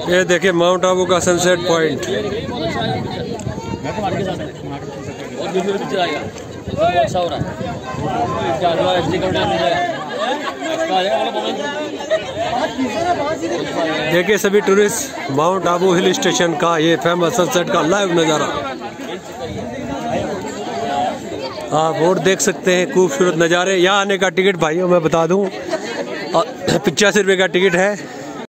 ये देखिए माउंट आबू का सनसेट पॉइंट। देखिए सभी tourist mount Abu hill station का ये फेमस सनसेट का लाइव नज़ारा आप और देख सकते हैं। खूबसूरत नज़ारे। यहाँ आने का टिकट भाइयों मैं बता दूं 85 रुपये का टिकट है।